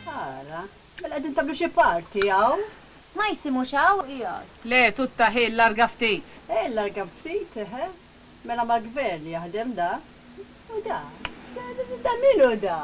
Ara, mela għedin tablu xie parti għaw? Ma jisimu xaw jgħod. Le, tutta ħil larga ftit. Larga ftit, mela ma gvern jaħdem da. U da, minu da?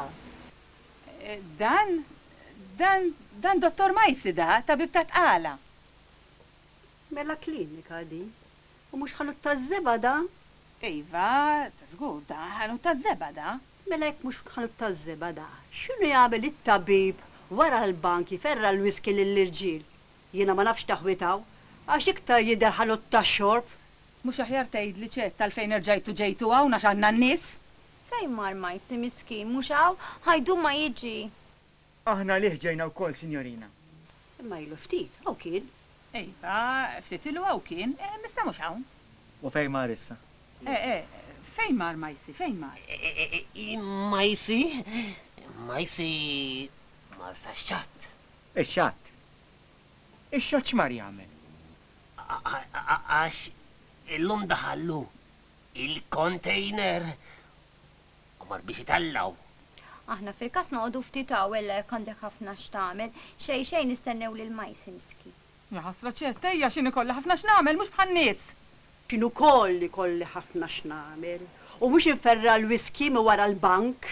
Dan dottor Majsi da, tabib ta' tqala. Mela klinika di. U mux ħanut ta' zebada? Iva, tazgur da, ħanut ta' zebada. Mela jek mux ħanut ta' zebada. Xinu jgħamil it-tabib wara l-banki ferra l-wiski l-irġil? Jiena ma nafx taħwitaw, għax iktar jider ħanut ta' xorb. Mux aħjar tgħid li ċet tal-fejn irġajtu ġejtu għaw nax għandna n-nies? Fejn mar Majsi miskin, mux għaw, ħajdu ma jiġi. Aħna liħ ġejna wkoll, sinjorina. Imma ilu ftit, għaw kien. Iva, ftit ilu għaw kien, missa mux hawn. U fejn mar issa? Fejn mar Majsi, fejn mar? Majsi mar sa xċat. Ix-xatt. Ix-xatt x'mar jagħmel? Għax illum daħallu il-container u mar biex itallaw. Aħna fil-kas noqdu ftitaw illa kandek ħafna x'tagħmel, xejn nistennew lil Majsi miski. Ħasra ċettejja x'inhi kollha ħafna x'nagħmel mhux bħan-nies. Xinu kolli ħafna x'namel. U mux inferra l-wiski mi wara l-bank.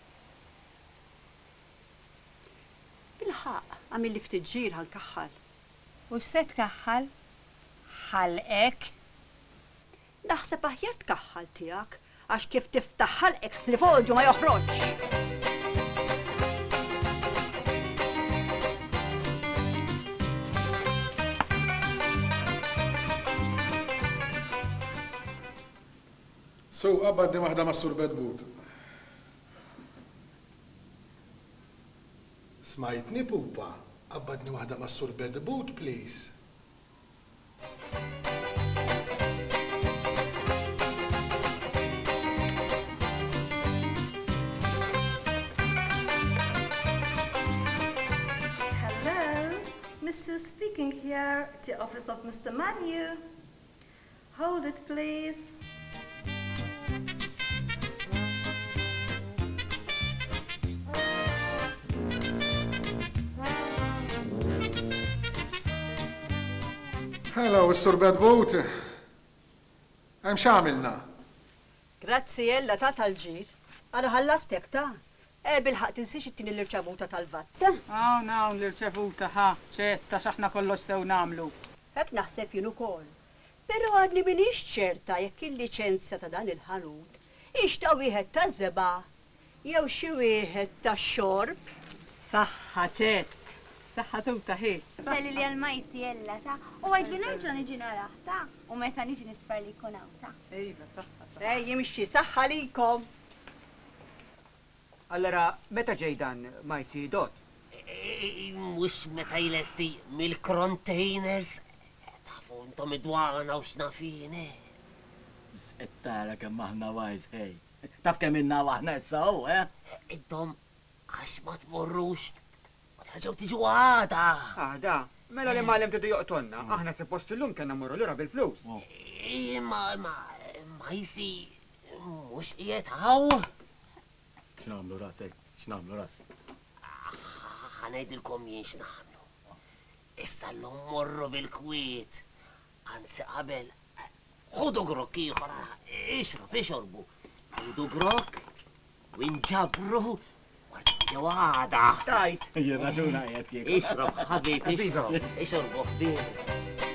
Bil-ħaq, għamil li ftit ġir ħankaħħal. U x'se tkaħħal? Ħalqek? Naħseb aħjar tkaħħal tiegħek għax kif tiftaħ ħalqek li fuq ma joħroġx. So, qabadni waħda ma' Sur Bedbut. Smajtni, pupa? Qabadni waħda ma' Sur Bedbut, please. Hello, Mr. Speaking here at the office of Mr. Manu. Hold it, please. Hello, Sur Bedbut. Hemm x'għamilna? Grazzi jella ta' tal-ġir. Għara ħallastek ta' bil-ħaq tinsiex it-tini l-irċavuta tal-vatta. Hawn l-irċevuta ċetta x'aħna kollox sew nagħmlu. Hekk naħseb jien ukoll. Però għadni minix ċerta jekk il-liċenzja ta' dan il-ħanut ix ta' wieħed ta' żeba jew xi wieħed ta' xorb. Saħħa ċett. Saħħa tuta ħi. Salli li għal-Majsi jella ta' u għajt li nerġa' niġi naraħ ta' u meta niġi nisfar li jkun hawn ta'. Iva, saħħa. Jimxi, saħħa likom. Allora, meta ġej dan Majsi dot? Mux meta jlesti mill-containers. Tafu intom id-dwana u x'nafini. Ettara kemm aħna wajs, hej. Taf kemm inna waħna issa hu, Intom għax ma tmorrux. Ħaġaw tiġu għada. Għada, mela li malem tidu joqtonna, aħna suppost illum kena morru l-ura bil-flus. Majsi, mux qiegħed hawn. X'nagħmlu rasek, x'nagħmlu rasek. Ħanejdilkom jien x'nagħmlu. Issa llum morru bil-kwiet. Anzi qabel, ħudu grok ieħor, ixorbu. Ħudu grok, u nġabru. Għada! Tajt! Jirraġuna jgħet jgħet. Ixrob, ħabib, ixrob, ħbib.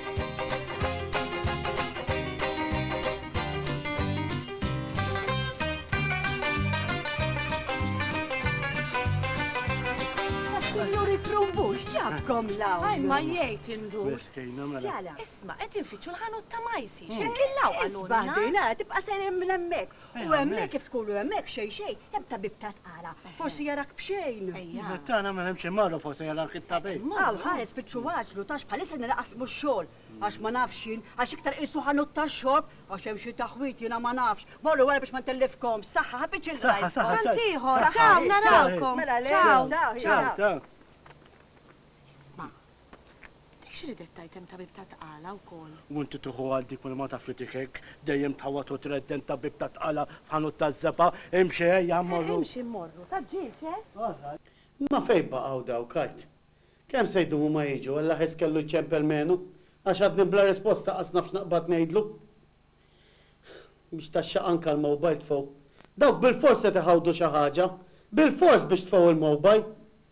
Signori Trumbux, ġabkom law. Aj, ma jgħid indu. Beskejna mela. Ġala. Isma, qed infittxu l-ħanut ta' Majsi. X'inkillaw għalunna. Isbaħdina, tibqa' sejri minn hemmhekk. U hemmhekk kif tkunu hemmhekk xejn, hemm tabib ta' tqala. Forsi jarak b'xejn. Tana ma hemmx immarru forsi jarak it-tabej. Għaw, ħares bitxu waġlu, tax bħalissa niraqsmu x-xogħol. Għax ma nafxin, għax iktar qisu ħanut ta' xorb, għax hemm xi taħwit jiena ma nafx. Bollu wara biex ma ntellifkom, saħħa ħabiċ il-rajt. Antiħor, ċaw, narawkom. Ciao. Isma, dik xi ridet hemm tabib ta' tqala wkoll. U inti tuħu għal dik ma taf li tikek, dejjem tħawat u tredden tabib ta' tqala f'ħanut ta' żeba, imxi ejja mmorru. Imxi mmorru, ta' ġilx, Ma fej baqgħu daw kajt. Kemm se jdumu ma jiġu, alla ħes kellu ċempel menu, għax għadni bla risposta qasna f'naqbad ngħidlu. Biex taxxa anka l-mobile tfgħu. Dawk bil-fors se tiħawdu xi ħaġa, bil-fors biex tfgħu il-mobile.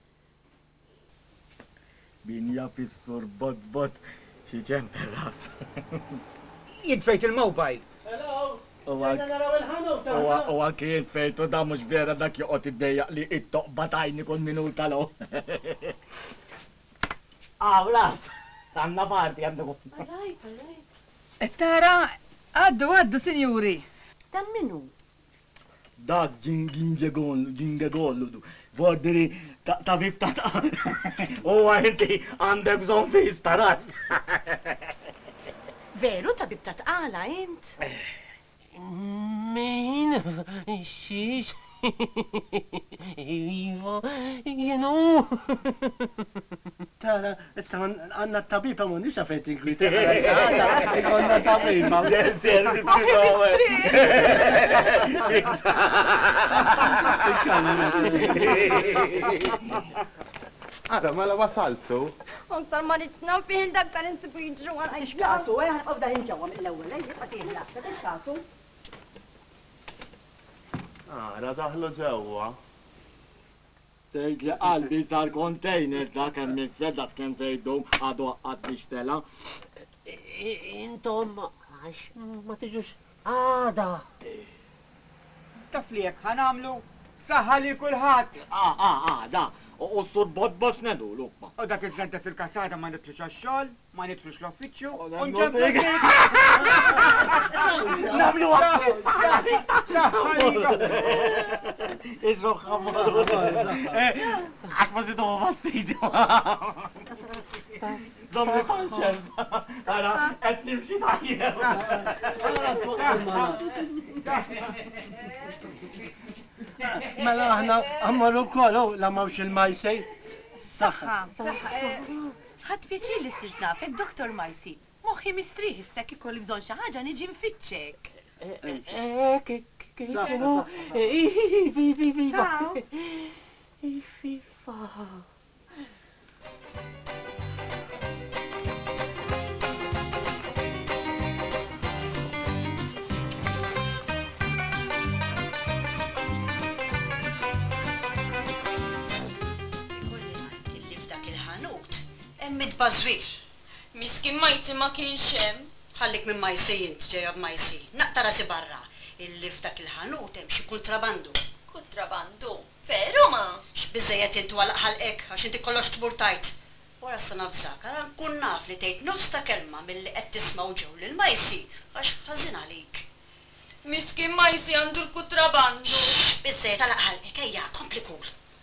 Binja fis-sur bot xi ċempel ras. Jitfejt il-mobile. Hello! U kien fejtu da mux vera dak joqgħod iddejjaq li it-toqba tajni kull minuta lo. Ras, għandna parti għandu. Tara, għaddu, sinjuri. Ta' minu? Dak ġingegollu du. Vordiri ta' bibta ta' u għinti għandek bżon fis ta' ras. Veru ta' bibta tqala int? Min? Xiex? Iva, jenu. Tara, issa għanna t-tabib għamun nix għafet inkwita. Għanna tabib ma' Għara, ma la wasaltu? Untar ma nitnam fiħin daktar insibu jġru għal Ix kasu, għafda jinġawa mill-ewel, għatiħ laħta, ix kasu? Għara, daħlu ġewa. Tejt li qalbi sar kontejner da kemm nisfedda skemm sejdum għadu għaqqat biex tela. Intom, għax ma tiġux għada. Taf li jek ħanamlu, saħħa li kulħadd. Da. U s-sur bot snedu l-ukma. U dak iż-żenta fil-kasada ma nitlux għax-xogħol, ma nitlux l-uffiċċju, u nġemmu Namlu Iżrob xammaru. Għax ma zidu bastidu. Dommi panċers. Għara, għet nimxi taħjew. Mela aħna għammaru kollu la mawx il-majsej. Saħħa. Ħadd pjaċir li sirt nafek, Dr. Majsi. Moħħi mistriħ issa kif kolli bżonn xi ħaġa niġi nfittxek. Midba żwir. Miskin Majsi ma kienx hemm. Ħallik minn Majsi jint ġejja b'Majsi. Naqta rasi barra. Illi f'dak il-ħanut hemm xi kontrabandu. Kontrabandu? Veru ma? X'biżejjed intu għal ħalqek għax inti kollox tmur tajt. Wara sa nafżak, ara nkun naf li tgħid nofs ta' kelma milli qed tismgħu ġew lil Majsi għax ħażin għalik. Miskin Majsi għandu l-kontrabandu. Biżejjed għal ħalqek ejja komplikul.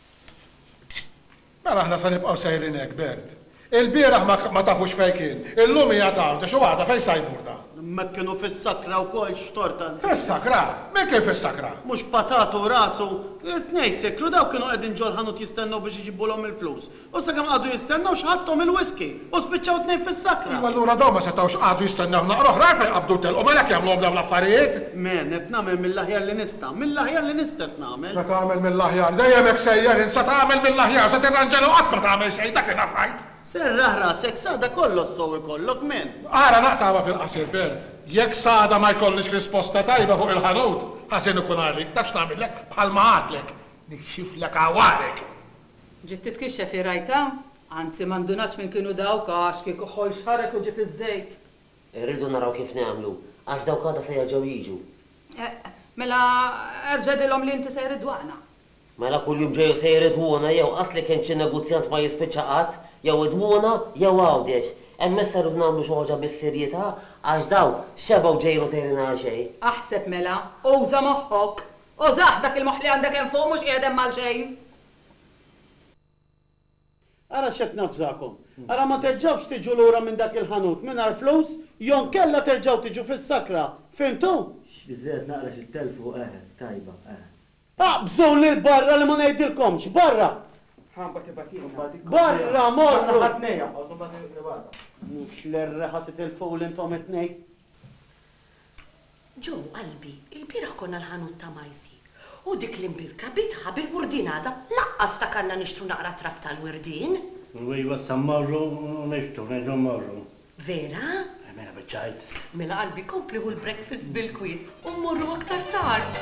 Mela aħna sa nibqgħu sejrin hekk, Bert. Il-bieraħ ma tafux fej kien. Illum hija tgħid xi waħda fejn sajmur da. Ma kienu fis-sakra wkoll x'torta. Fis-sakra? Min kien fis-sakra? Mhux patatu rasu, tnej sekru daw kienu qegħdin ġol ħanut jistennew biex iġibulhom il-flus. U sakemm qagħdu jistennew x'ħadthom il-whisky u spiċċaw tnejn fis-sakra. Iva allura daw ma setgħux qagħdu jistennew naqra oħra fejn qabdu telqu malek jagħmluhom dawn l-affarijiet. Men, qed nagħmel mill-aħjar li nista', mill-aħjar li nista' nagħmel. Se tagħmel mill-aħjar, dejjem hekk sejjer, se tagħmel mill-aħjar, se tirranġelu qatt ma tagħmel xejn dak li nafajt. Serraħ rasek, sada kollox sow ikollok men. Ara naqtawa fil-qasir, Bert. Jekk sada ma jkollix risposta tajba fuq il-ħanut, ħażin ikun għalik, tafx nagħmellek bħalma għadlek. Nikxiflek għawarek. Ġiet titkixxef rajta? Anzi m'għandunatx minn kienu dawk għax kieku ħol xarek u ġib iż-żejt. Irridu naraw kif nagħmlu, għax dawk għadha se jerġgħu jiġu. Mela erġedilhom li inti se jridwana. Mela kull jum ġeju se jridwana jew qasli kien xi negozjant ma jispiċċa qatt, jew idwuna jew għawdex. Emmessa rrid nagħmlu xi ħaġa bis-serjetà għax daw xebgħu ġejru sejrin għal xejn. Aħseb mela, uża moħħok. Użaħ dak il-moħħ li għandek hemm fuq mhux qiegħed hemm għal xejn. Ara x'qed nafżakom. Ara ma terġgħux tiġu lura minn dak il-ħanut mingħajr flus, jew kella terġgħu tiġu fis-sakra. Fimtu? X'biżżejjed naqra x'ittelfu tajba. Aqbżu lil barra li ma ngħidilkomx, barra! Barra, morru! Mux l-erreħa titilfu l-intom it-nej. Ġo, qalbi, il-bieraħ konna l-ħanut ta' Majsi. U dik l-imbirka bitħa bil-wurdinada, laqqas ftakarna nixtru naqra trab tal-wirdin. Iva, sammarru, nixtru, neġu marru. Vera? Mela bħċajt. Mela qalbi kompli hu l-breakfast bil-kwid u mmorru aktar tard.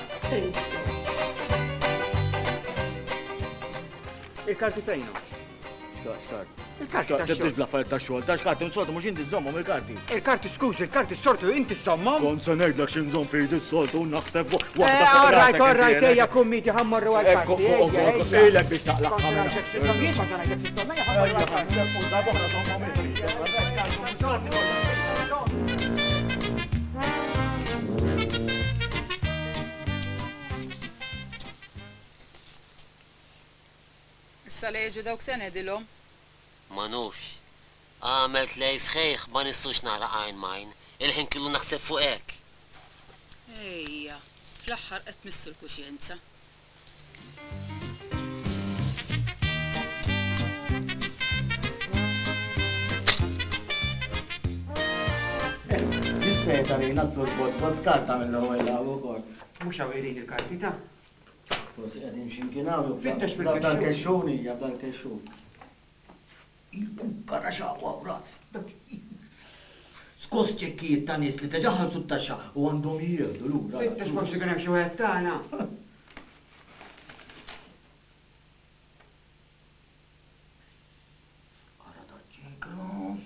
Il-karti fejnu? Il-karti ta' xogħol. Bla affarijiet ta' xogħol, ta' xkarti nsoltu mhux inti żommhom il-karti. Il-karti skużi, il-karti s-sortu inti s-sommom? Kont se ngħidlek xi nżomm fejn is-soltu u naħseb All right, ejja kummiti ħammorru għal-karti. Ilek biex taqlaq. Issa li jiġu dawk sene dilhom. Manux. Għamelt lej sħiħ ma nistux nara għajn majn. Il-ħin killu naħseb fuq hekk. Ejja, fl-aħħar qed missu l-kuxjenza. Dispeta li nassu l-bot skarta mill-ewwel u kol. Mhux għawirin il-karti ta' Forsi qegħdin x'inkinaw Fittex fil-kexxuni, jabdal kexxun. Il-kukkara xaqwa b'ras. Skos ċekkijiet ta' nies li teġaħħalsu t-taxxa u għandhom jieħdu lura. Fittex forsi kien hemm xi wieħed tagħna. Ara da ġigros.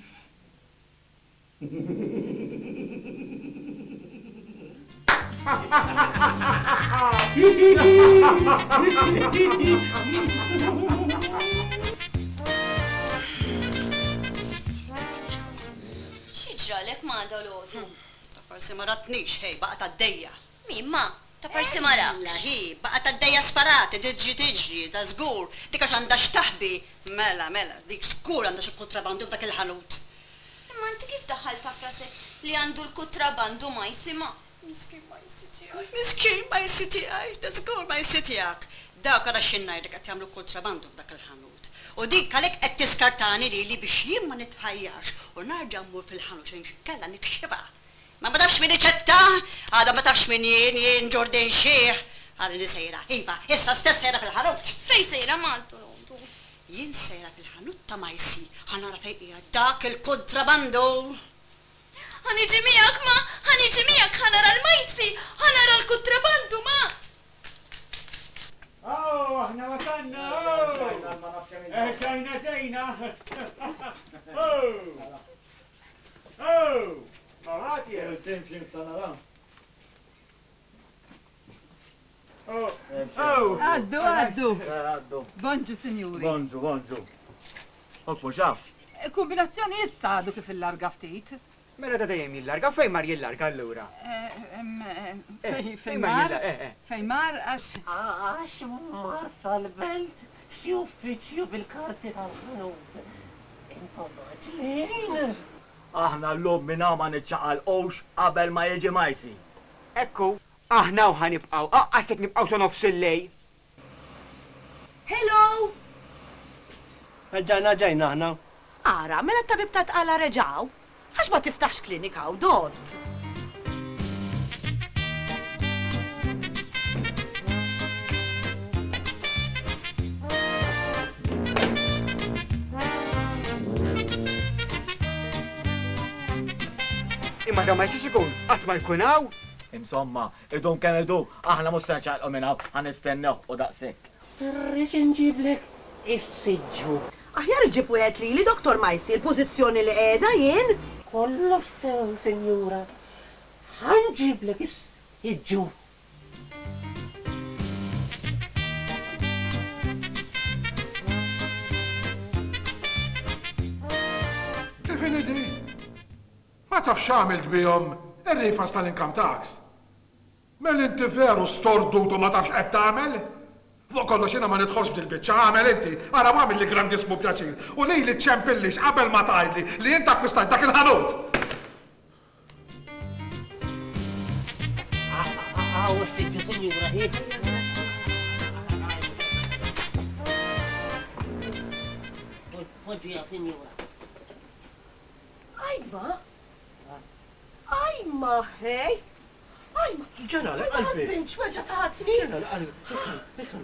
Xieġralek ma dal-ħodu? Ta' parsi ma ratnix, hej, baqa ta' d-dejja. Mimma, ta' parsi ma raqx. Laħi, baqa ta' d-dejja sparati, tiġri, ta' zgur. Dik għax għandha xtaħbi. Mela, dik zgur għandha xi kontrabandu f'dak il-ħanut. Imma inti kif daħħal ta' frasek li għandu l-kutrabandu ma jisima? Miskin ma jisitijak. Miskin ma jisitijak, da zgur ma jisitijak. Dawk għara xinnaj dik għat jamlu kontrabandu f'dak il-ħanut. U dik għalek qed tiskartani li biex jien ma nitħajjax u narġa' mmur fil-ħanut xejn kella nikxiba. Ma tafx min iċetta, għada ma tafx min jien Jordan Xieħ. Għalli nisejra, iva, issa stess sejra fil-ħanut. Fej sejra maltu l-ħodu? Jien sejra fil-ħanut ta' Majsi, ħanara fejqija dak il-kontrabandu. Ħaniġi miegħek ma, ħaniġi miegħek ħanara l-Majsi, ħanara l-kontrabandu ma. Oh, aħna wasanna! Ġajna ġejna! Mawati! Timxin sanara. Għaddu. Bonġu, sinjuri. Bonġu. Okku xaf. Kombinazzjoni issa għadu kif il-larga ftit. Mela da dejjem jillarga, fejn mar jillarga allura? Fejn mar għax. Għax mar sal-belt xi uffiċju bil-karti tal-ħanut. Intom maġlin. Aħna l-lum minna ma nitċaqal ox qabel ma jieġi Majsi. Ekku, aħna u ħanibqaw, għasek nibqaw sa nofs il-lej. Hello! Ġajna aħna. Ara, mela t-tabib ta' tqala reġaw? Għax ma tiftaħx klinika u dont. Imma da ma jtix ikun, qatt ma jkunaw? Insomma, idun kemm idu, aħna mhux se nċaqalqu minnaw, ħanistennew u daqshekk. Rrid inġiblek is-siġġu. Aħjar iġib wieħed li Doktor Majsi l-pożizzjoni li qiegħda jien. Kollox sew, senjura. Ħanġiblek is-siġġu. Kif inidi? Ma tafx għamilt bihom ir-rifas tal-income tax. Mel inti veru stordutu ma tafx qed tagħmel? Fuq kollox jiena ma nidħolx fil-biċċa għamel inti, ara għamil li grandissmu pjaċir. U li ċempillix qabel ma tgħidli li jien akkwistajt dak il-ħanut. Għaw s-siġġu, senjura, Poġġija, senjura. Ajma, hej, ġenera, qalbi. Xweġa taħatni. Ġenera, qalbi.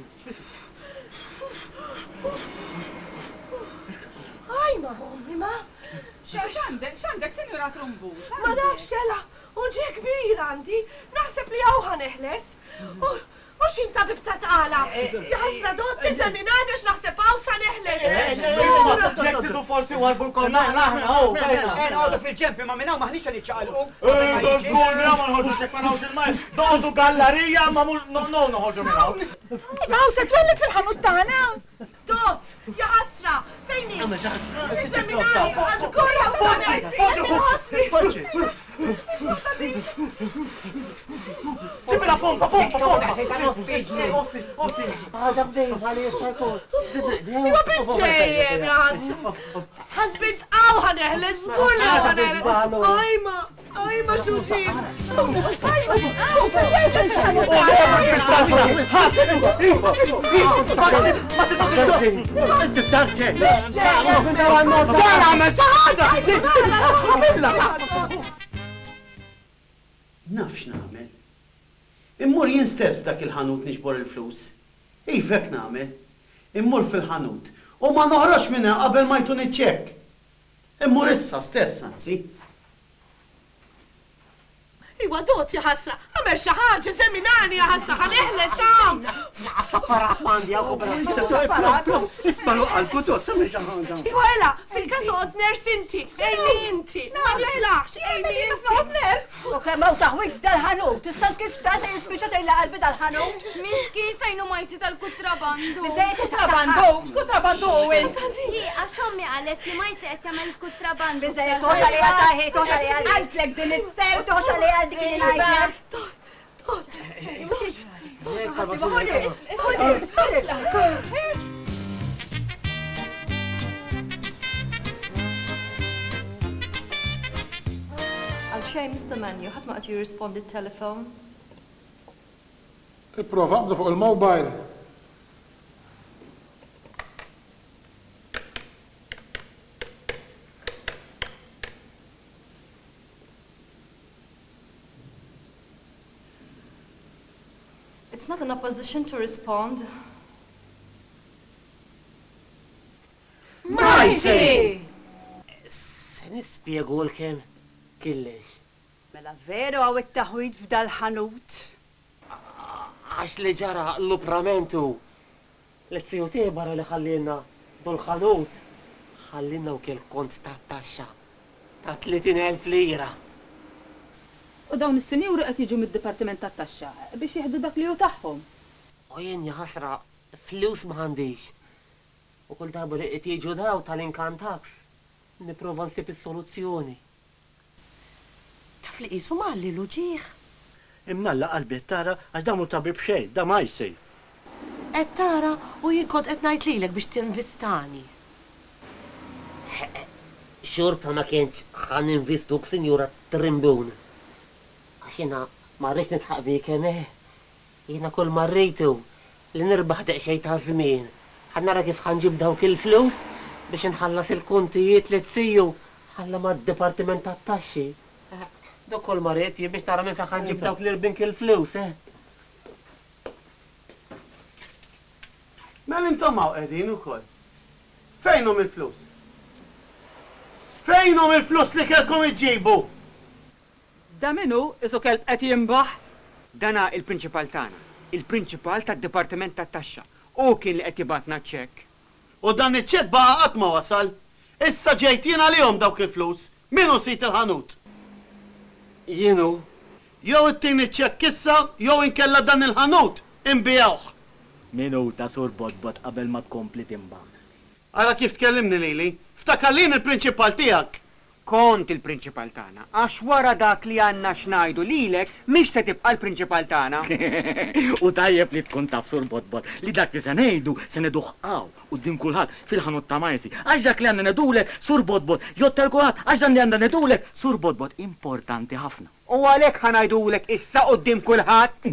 Ajma, ommi, ma. X'għandek, Sinjura Trumbu? Ma nafx xela, uġi kbir għandi, naħseb li għaw ħaneħles. U xin tabib ta' tqala. Jaħsra dotti zeminani x naħseb għaw sa' neħles. Jek tidu forsi warbu l-kolna, naħna, għodu fil-ġempi, ma minnaw maħniċ għan iċċaqlu. Għolna, ma nħoġu xekmanawx il-majs. Doħdu gallerija, ma nħoġu minnaw. Għaw se twellet fil-ħanut tagħna. Dot, jaħsra, fejni? Zeminani, għazgurra u sa' neħles. Tibla pompa. Iwa pinċejem, ħazbint għaw ħaneħles, zgulli għaw ħaneħles. Ajma xuġin. Nafx naħmel. Immur jien stess b'dak il-ħanut nixbor il-flus. Ifek naħmel. Immur fil-ħanut. U ma noħroġ minna qabel ma jtun iċ-ċekk. Immur issa stess, anzi. Iwa dot jaħasra, għamel xaħġa zeminani jaħasra, ħaneħle sam. Parafandi għaw kubra. Ismalu għalku dot, sammi xaħġa. Iwa ela, fil-kasot ners inti, ejni inti. Ma leħlax, ejni inti. Ners. U kemm hawn taħwit dal-ħanut, issa nkista se jispiċċa tgħidla qalbi dal-ħanut. Miskin fejn huma jsi tal-kutrabandu. Biżejjed kutrabandu, x'kutrabandu wisq. Għax ommi qalet li ma jsi qed jagħmel kutrabandu. Biżejjed toħxa li għataħi, toħxa li għal. Għaltlek din is-ser. U toħxa li għal dik li ngħidlek. Għal-xej, Mr. Manju, ħadd ma qed jirrispondi t-telefon. Ipprova qabda fuq il-mobile. It's not in a position to respond. Majsi! Se nispiegu l-kem killex. Mela veru għaw it-taħwit f'dal-ħanut. Għax li ġara l-upramentu. L-tfiju tibara li ħallina dol-ħanut. Ħallina u kell kont ta' taxxa ta' 30,000 lira. U dawn is-sinjuri qed jiġu mid-Dipartiment tat-Taxxa biex jieħdu dak li hu tagħhom. U jien jaħasra flus ma għandix. U kull darba li qed jiġu daw tal-income tax, nipprova nsib is-soluzzjoni. Taf li qisu malli l-ġieħ. Imnalla qalbi tara għax damu tabib xejn, da ma jsir. Qed tara u jinkont qed ngħid lilek biex tinvestani. Xorta ma kienx ħan investuk sinjura Trimbun. Għaxina marriċ nitħaq bik jena kull marritu li nirbaħ deqxej ta' żmien. Ħad nara kif ħanġib dawk il-flus biex nħallas il-kontijiet li tsiju ħalla mad-Dipartiment tat-Taxxi. Dok kull marrit biex tara minn fejn ħanġib dawk l-irbink il-flus, Mel intom hawn qegħdin ukoll. Fejnhom il-flus? Fejnhom il-flus li kellkom iġġibu? Da minnu isu kelb qed jinbaħ? Dana il-prinċipal tagħna, il-prinċipal tad-Dipartiment tat-Taxxa. U kien li qed jibatna ċekk. U dan iċ-ċekk baqa' qatt ma wasal. Issa ġejt jien għalihom dawk il-flus. Minu sit il-ħanut? Jienu. Jew it-tieni ċekk issa, jew inkella dan il-ħanut inbijawh. Minuta sur bodbot qabel ma tkompli timbaħ. Ara kif tkellimni lili, ftakallin il-prinċipal tiegħek. Kont il-prinċipal tagħna, għax wara dak li għandna xnajdu lilek, mhix se tibqa' l-prinċipal tagħna. U tajjeb li tkun taf sur bodbot li dak li se ngħidu se neduħqaw quddiem kulħadd fil-ħanut ta' Majsi. Għax dak li għandna nedulek sur bodbot, jottel kulħadd għax dan li għandna nedulek sur bodbot importanti ħafna. U għalhekk ħanajdulek issa quddiem kulħadd.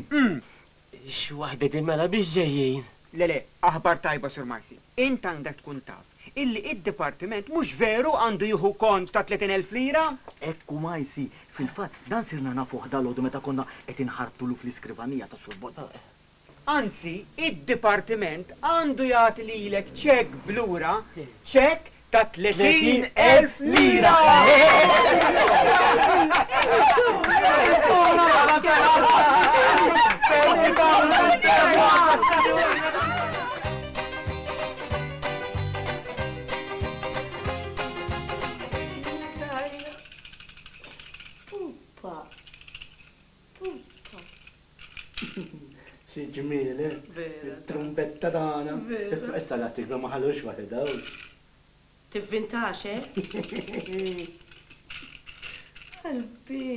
X'waħda dimela biex ġejjin. Le, aħbar tajba sur Majsi. Int għandek tkun taf illi id-dipartiment mhux veru għandu jieħu kont ta' 30,000 lira? Ekku majsi, fil-fat, dan sirna nafu ħdalodu meta konna qed inħarbtulu fl-iskrivanija ta' surbot. Anzi, id-dipartiment għandu jagħti lilek ċek blura, ċek ta' 30,000 lira! Xi ġmieli, il-trumbetta tagħna. Issa l-artiklu ma ħallux waħda. Tivvintax, Qalbi.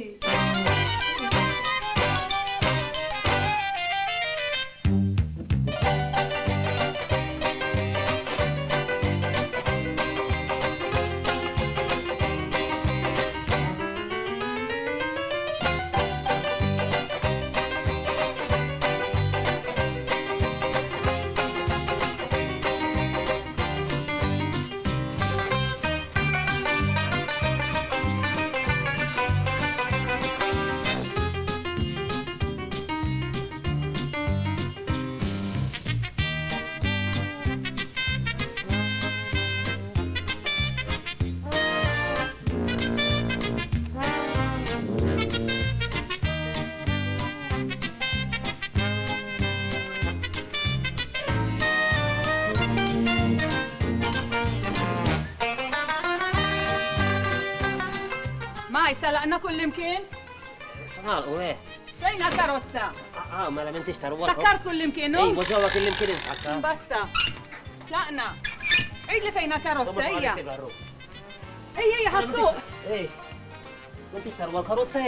Salaqna kullimkien? Salaqu, Fejna karozza? Mela minn tixtar wara. Sakkart kullimkien, u? Ejwa ġewwa kullimkien insakka. Basta. Tlaqna. Ejdli fejna karozza, ejja. Ejja, ħassuq. Ej, minn tixtar wara karozza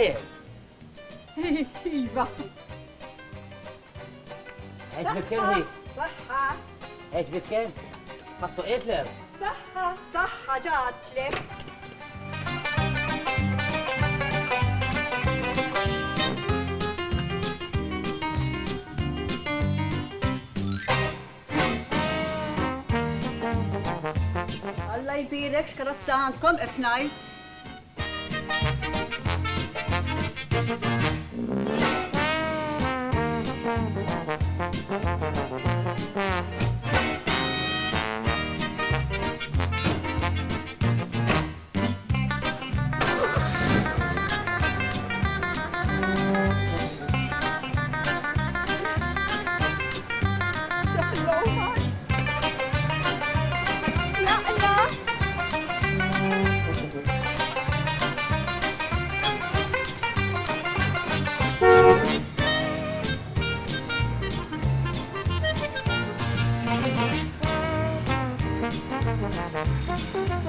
Iva. Eġbit kemm hi? Saħħa. Eġbit kemm? Ħassu Hitler? Saħħa ġatlek. Alla jbirek x'karozza għandkom F9. Thank you.